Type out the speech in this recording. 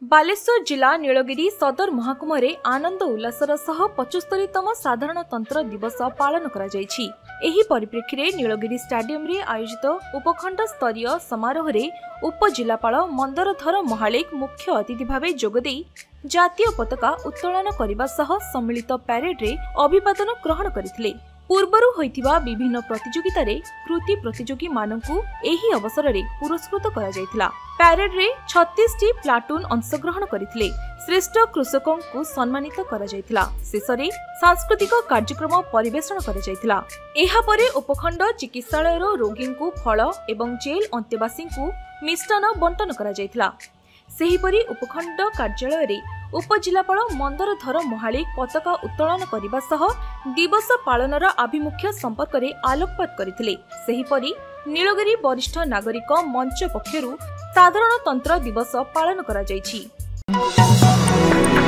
बालेश्वर जिला नीलगिरी सदर महकुमे आनंद उल्लासर सह 75तम साधारणतंत्र दिवस पालन करा जायछि। एही परिप्रेक्षी में नीलगिरी स्टाडियम रे आयोजित उपखंड स्तरीय समारोह रे उपजिलापाल मंदरधर महालिक मुख्य अतिथि भावे जोगदे जातीय पताका उत्तोलन करने सह सम्मिलित पैरेड रे अभिवादन ग्रहण करथिले। पूर्वरु होइथिबा विभिन्न प्रतियोगिता रे कृति प्रतियोगी मानकु एही अवसर रे पुरस्कृत करा जायतिला। पैरेड रे 36 टी प्लाटून अंशग्रहण करथिले। श्रेष्ठ कृषकों को सम्मानित करा जायतिला। शेषरे सांस्कृतिक कार्यक्रम परिवेषण करा जायतिला। एहा परे उपखंड चिकित्सालय रो रोगी को फल एवं जेल अंतेवासी को मिष्टान बंटन करा जायतिला। सेहीपरि उपखंड कार्यालय रे उपजिलापाल मंदरधर महालिक पताका उत्तोलन करने सह दिवस पालनर आभिमुख्य संपर्क में आलोकपात करथिले। सेहीपरि नीलगिरी वरिष्ठ नागरिक मंच पक्षरु साधारणतंत्र दिवस पालन करा जायछि।